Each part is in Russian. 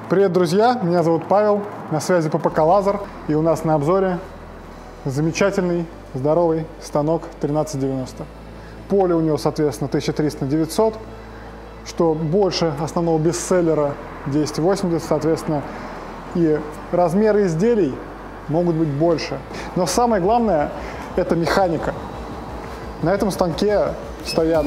Привет, друзья! Меня зовут Павел, на связи ППК Лазер, и у нас на обзоре замечательный, здоровый станок 1390. Поле у него, соответственно, 1300 на 900, что больше основного бестселлера 1080, соответственно, и размеры изделий могут быть больше. Но самое главное – это механика. На этом станке стоят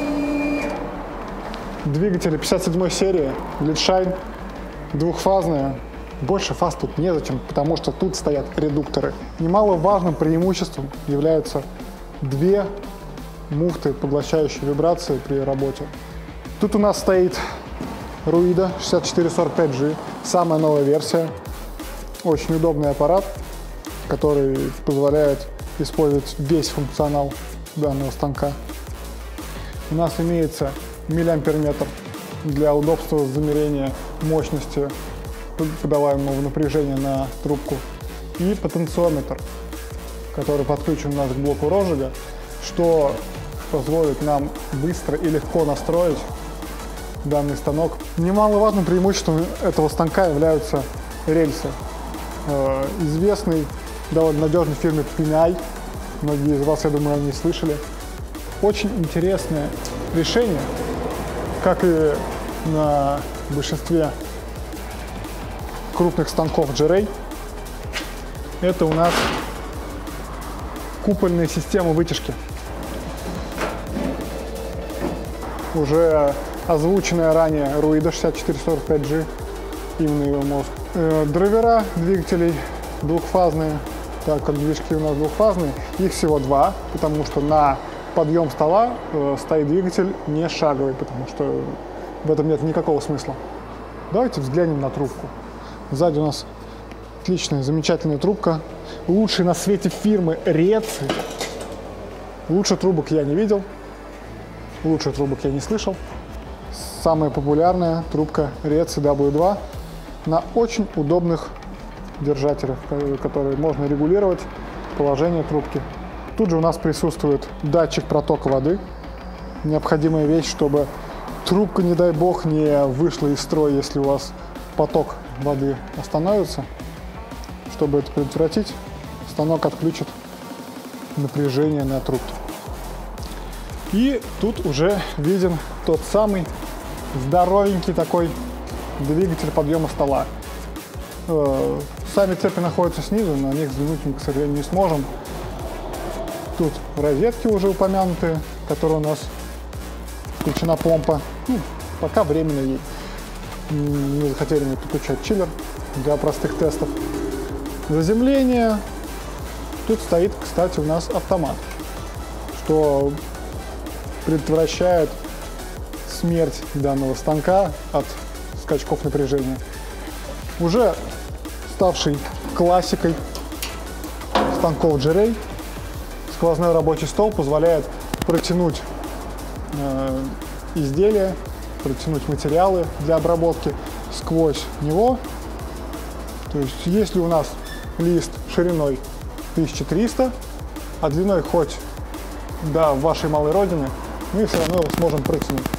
двигатели 57 серии, Leadshine, двухфазные. Больше фаз тут незачем, потому что тут стоят редукторы. Немаловажным преимуществом являются две муфты, поглощающие вибрации при работе. Тут у нас стоит Ruida 6445G, самая новая версия. Очень удобный аппарат, который позволяет использовать весь функционал данного станка. У нас имеется миллиамперметр для удобства замерения мощности подаваемого напряжения на трубку и потенциометр, который подключен у нас к блоку розжига, что позволит нам быстро и легко настроить данный станок. Немаловажным преимуществом этого станка являются рельсы. Известный, довольно надежной фирме Penney, многие из вас, я думаю, о ней слышали. Очень интересное решение, как и на большинстве крупных станков G-Ray. Это у нас купольная система вытяжки. Уже озвученная ранее Ruida 6445G, именно его мозг. Драйвера двигателей двухфазные, так как движки у нас двухфазные, их всего два, потому что на подъем стола стоит двигатель не шаговый, потому что в этом нет никакого смысла. Давайте взглянем на трубку. Сзади у нас отличная, замечательная трубка. Лучшей на свете фирмы Редси. Лучше трубок я не видел, лучше трубок я не слышал. Самая популярная трубка Редси W2 на очень удобных держателях, которые можно регулировать положение трубки. Тут же у нас присутствует датчик протока воды. Необходимая вещь, чтобы трубка, не дай бог, не вышла из строя, если у вас поток воды остановится. Чтобы это предотвратить, станок отключит напряжение на трубке. И тут уже виден тот самый здоровенький такой двигатель подъема стола. Сами цепи находятся снизу, на них взглянуть мы, к сожалению, не сможем. Тут розетки уже упомянутые, в которые у нас включена помпа. Пока временно ей не захотели мне подключать чиллер для простых тестов. Заземление. Тут стоит, кстати, у нас автомат, что предотвращает смерть данного станка от скачков напряжения. Уже ставший классикой станков G-Ray, сквозной рабочий стол позволяет протянуть изделия, протянуть материалы для обработки сквозь него. То есть если у нас лист шириной 1300, а длиной хоть до вашей малой родины, мы все равно его сможем протянуть.